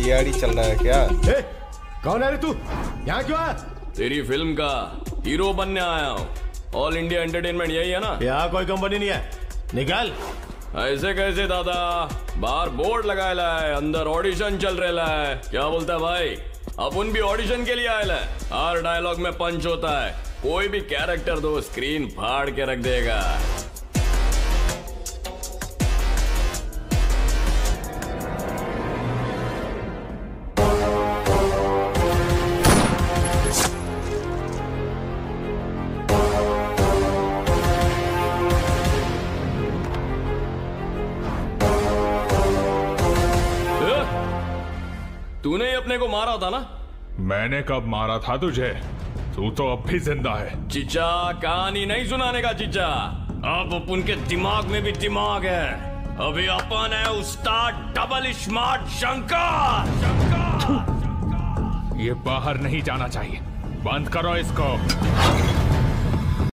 CID चल रहा है क्या? ए, कौन है रे तू? यहाँ क्यों आया? तेरी फिल्म का हीरो बनने आया हूँ। ऑल इंडिया एंटरटेनमेंट यही है ना? यहाँ कोई कंपनी नहीं है, निकाल। ऐसे कैसे दादा? बाहर बोर्ड लगाया है, अंदर ऑडिशन चल रहा है। क्या बोलता है भाई? अपन भी ऑडिशन के लिए आया है। हर डायलॉग में पंच होता है, कोई भी कैरेक्टर दो स्क्रीन फाड़ के रख देगा। तूने ही अपने को मारा था ना? मैंने कब मारा था तुझे? तू तो अब भी जिंदा है। चिचा, कहानी नहीं सुनाने का चिचा। अब अपन के दिमाग में भी दिमाग है। अभी अपन है उस्ताद डबल स्मार्ट शंकर। ये बाहर नहीं जाना चाहिए, बंद करो इसको।